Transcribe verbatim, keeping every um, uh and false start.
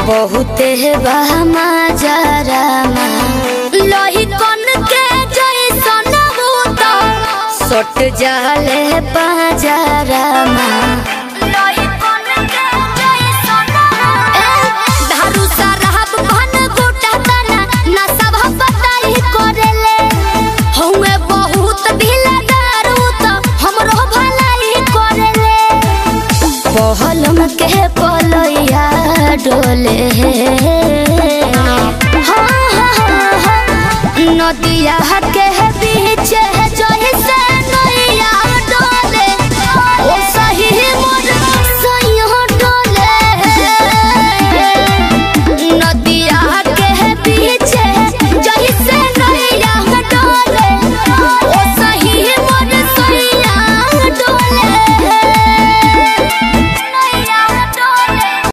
बहुते बहमा जरामा लोही कन के जैसन बूता सट जाले पाजरामा लोही कन के जैसन धारू शराब भन गोटा तना ना सब बताई करेले हउए बहुत ढीलादार त हमरो भलाई करेले पहलम के पलैया डोले हाँ हाँ हाँ नदिया के